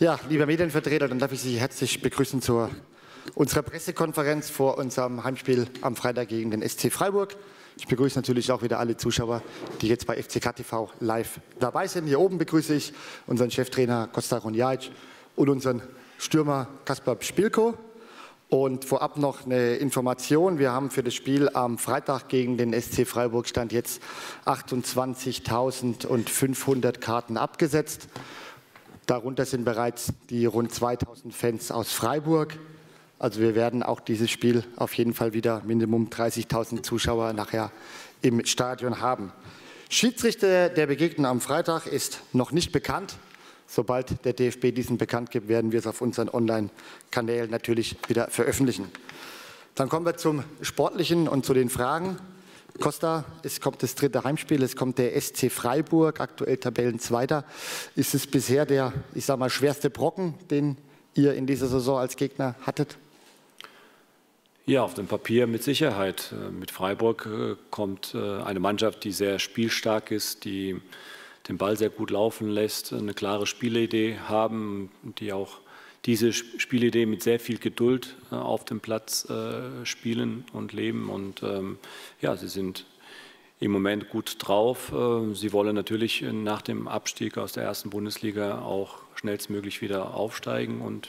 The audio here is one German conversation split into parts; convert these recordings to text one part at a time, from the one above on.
Ja, lieber Medienvertreter, dann darf ich Sie herzlich begrüßen zu unserer Pressekonferenz vor unserem Heimspiel am Freitag gegen den SC Freiburg. Ich begrüße natürlich auch wieder alle Zuschauer, die jetzt bei FCK TV live dabei sind. Hier oben begrüße ich unseren Cheftrainer Costa Ronjajic und unseren Stürmer Kaspar Szpilko. Und vorab noch eine Information. Wir haben für das Spiel am Freitag gegen den SC Freiburg Stand jetzt 28.500 Karten abgesetzt. Darunter sind bereits die rund 2.000 Fans aus Freiburg. Also wir werden auch dieses Spiel auf jeden Fall wieder Minimum 30.000 Zuschauer nachher im Stadion haben. Schiedsrichter der Begegnung am Freitag ist noch nicht bekannt. Sobald der DFB diesen bekannt gibt, werden wir es auf unseren Online-Kanälen natürlich wieder veröffentlichen. Dann kommen wir zum Sportlichen und zu den Fragen. Costa, es kommt das dritte Heimspiel, es kommt der SC Freiburg, aktuell Tabellenzweiter. Ist es bisher der, ich sag mal, schwerste Brocken, den ihr in dieser Saison als Gegner hattet? Ja, auf dem Papier mit Sicherheit. Mit Freiburg kommt eine Mannschaft, die sehr spielstark ist, die den Ball sehr gut laufen lässt, eine klare Spielidee haben, die auch diese Spielidee mit sehr viel Geduld auf dem Platz spielen und leben. Und ja, sie sind im Moment gut drauf. Sie wollen natürlich nach dem Abstieg aus der ersten Bundesliga auch schnellstmöglich wieder aufsteigen und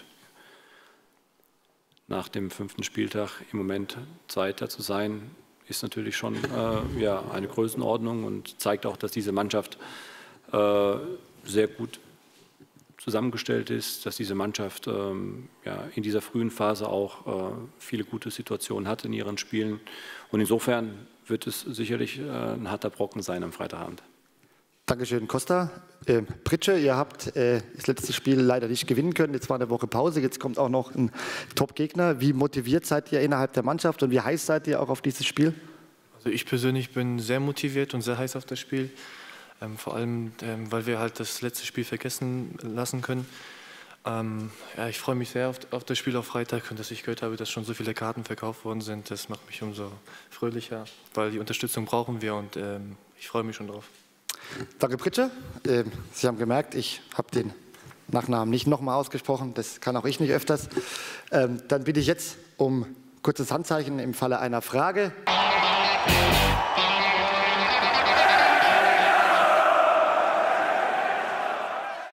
nach dem 5. Spieltag im Moment Zweiter zu sein, ist natürlich schon ja, eine Größenordnung und zeigt auch, dass diese Mannschaft sehr gut zusammengestellt ist, dass diese Mannschaft ja, in dieser frühen Phase auch viele gute Situationen hat in ihren Spielen. Und insofern wird es sicherlich ein harter Brocken sein am Freitagabend. Dankeschön, Costa. Pritsche, ihr habt das letzte Spiel leider nicht gewinnen können. Jetzt war eine Woche Pause, jetzt kommt auch noch ein Top-Gegner. Wie motiviert seid ihr innerhalb der Mannschaft und wie heiß seid ihr auch auf dieses Spiel? Also ich persönlich bin sehr motiviert und sehr heiß auf das Spiel. Vor allem, weil wir halt das letzte Spiel vergessen lassen können. Ja, ich freue mich sehr auf das Spiel auf Freitag und dass ich gehört habe, dass schon so viele Karten verkauft worden sind. Das macht mich umso fröhlicher, weil die Unterstützung brauchen wir und ich freue mich schon drauf. Danke, Pritsche. Sie haben gemerkt, ich habe den Nachnamen nicht nochmal ausgesprochen. Das kann auch ich nicht öfters. Dann bitte ich jetzt um kurzes Handzeichen im Falle einer Frage.